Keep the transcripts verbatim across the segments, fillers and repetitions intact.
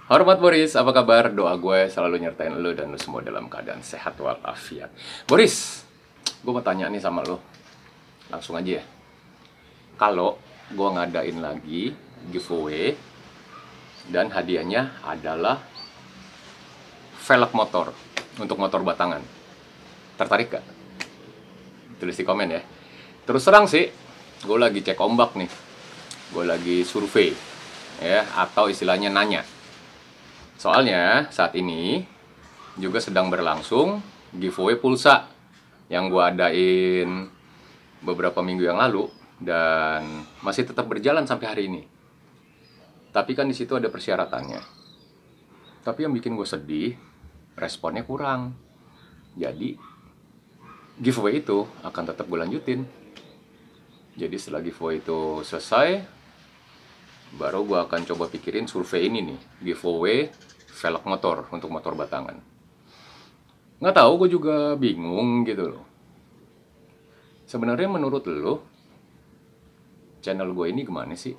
Hormat Boris, apa kabar? Doa gue selalu nyertain lo dan lo semua dalam keadaan sehat walafiat. Boris, gue mau tanya nih sama lo. Langsung aja ya. Kalau gue ngadain lagi giveaway dan hadiahnya adalah velg motor untuk motor batangan, tertarik gak? Tulis di komen ya. Terus terang sih, gue lagi cek ombak nih. Gue lagi survei ya, atau istilahnya nanya. Soalnya saat ini juga sedang berlangsung giveaway pulsa yang gue adain beberapa minggu yang lalu dan masih tetap berjalan sampai hari ini. Tapi kan di situ ada persyaratannya. Tapi yang bikin gue sedih, responnya kurang. Jadi giveaway itu akan tetap gue lanjutin. Jadi setelah giveaway itu selesai, baru gue akan coba pikirin survei ini nih, giveaway velg motor untuk motor batangan. Nggak tahu, gue juga bingung gitu loh. Sebenarnya menurut lo, channel gue ini gimana sih?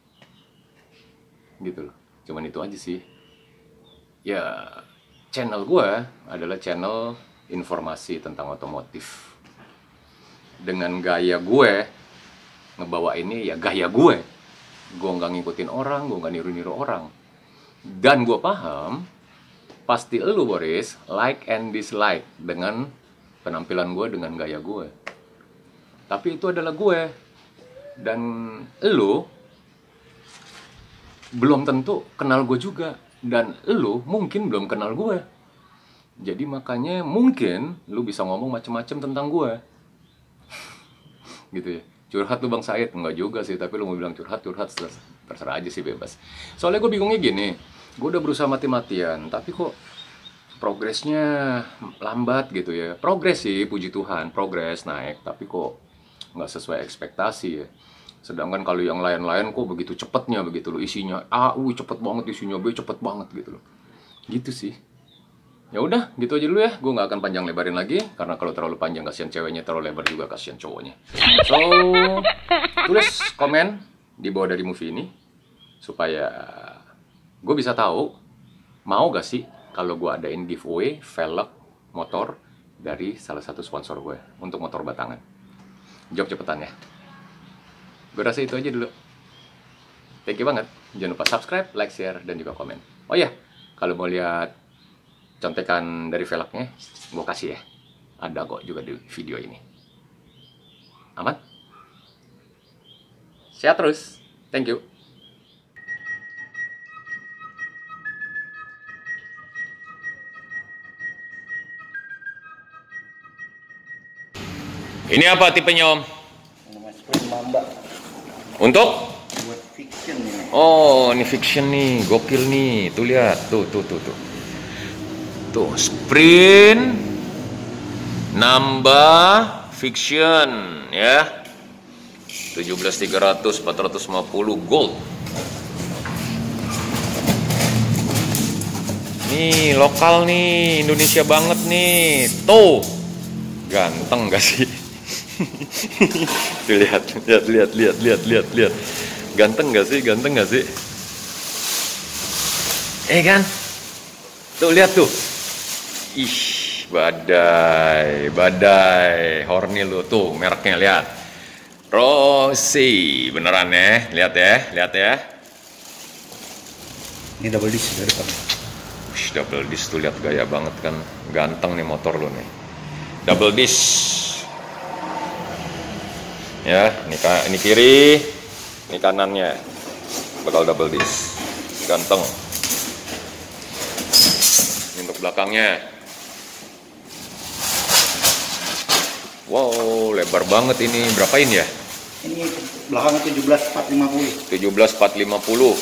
Gitu loh, cuman itu aja sih. Ya, channel gue adalah channel informasi tentang otomotif. Dengan gaya gue, ngebawa ini ya gaya gue. Gue nggak ngikutin orang, gue nggak niru-niru orang. Dan gue paham, pasti elu Boris, like and dislike dengan penampilan gue, dengan gaya gue. Tapi itu adalah gue. Dan elu belum tentu kenal gue juga. Dan elu mungkin belum kenal gue. Jadi makanya mungkin lu bisa ngomong macem-macem tentang gue. Gitu ya. Curhat tuh Bang Said, enggak juga sih, tapi lu mau bilang curhat, curhat terserah aja sih, bebas. Soalnya gue bingungnya gini, gue udah berusaha mati-matian, tapi kok progresnya lambat gitu ya. Progres sih, puji Tuhan, progres naik, tapi kok nggak sesuai ekspektasi ya. Sedangkan kalau yang lain-lain kok begitu cepetnya begitu loh, isinya A, U cepet banget, isinya B cepet banget gitu loh. Gitu sih. Ya udah, gitu aja dulu ya. Gue nggak akan panjang lebarin lagi karena kalau terlalu panjang kasihan ceweknya, terlalu lebar juga kasihan cowoknya. So, tulis komen di bawah dari movie ini supaya gue bisa tahu mau gak sih kalau gue adain giveaway velg motor dari salah satu sponsor gue untuk motor batangan. Jawab cepetan ya. Gue rasa itu aja dulu. Thank you banget. Jangan lupa subscribe, like, share, dan juga komen. Oh ya, kalau mau lihat contekan dari velgnya, gue kasih ya. Ada kok juga di video ini. Aman? Sehat terus. Thank you. Ini apa tipenya Om? Untuk? Buat fiction ini. Oh, ini fiction nih. Gokil nih. Tuh lihat. Tuh, tuh, tuh, tuh. Tuh, sprint nambah fiction ya. tujuh belas tiga ratus empat ratus lima puluh gold. Nih, lokal nih, Indonesia banget nih. Tuh. Ganteng gak sih? Tuh lihat, lihat, lihat, lihat, lihat, lihat, lihat. Ganteng gak sih? Ganteng gak sih? Eh kan? Tuh lihat tuh. Ih, badai, badai, horny lu tuh, mereknya lihat. Rossi, beneran ya, lihat ya, lihat ya. Ini double disc dari depan. Ush, double disc tuh lihat gaya banget kan, ganteng nih motor lu nih. Double disc. Ya, ini, ini kiri, ini kanannya, bakal double disc, ganteng. Ini untuk belakangnya. Wow, lebar banget ini. Berapa ini ya? Ini belakangnya tujuh belas empat lima puluh. tujuh belas empat lima puluh.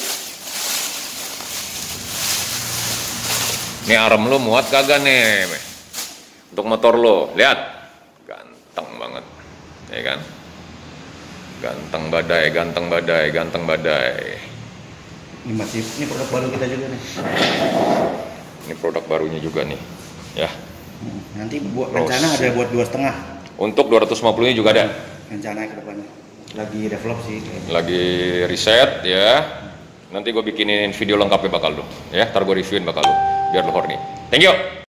Ini arem lo muat kagak nih? Untuk motor lo, lihat. Ganteng banget. Ya kan? Ganteng badai, ganteng badai, ganteng badai. Ini masih, ini produk baru kita juga nih. Ini produk barunya juga nih. Ya. Nanti buat rencana ada buat dua setengah. Untuk dua ratus lima puluh nya juga ada. Rencana ke depannya. Lagi develop sih. Lagi riset ya. Nanti gue bikinin video lengkapnya bakal lu. Ya, ntar gue reviewin bakal lu. Biar lu horny. Thank you.